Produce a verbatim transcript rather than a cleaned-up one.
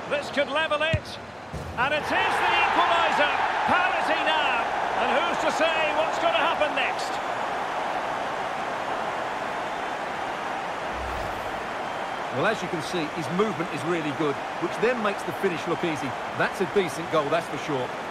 This could level it. And it is the equaliser. Parity now. And who's to say what's going to happen next? Well, as you can see, his movement is really good, which then makes the finish look easy. That's a decent goal, that's for sure.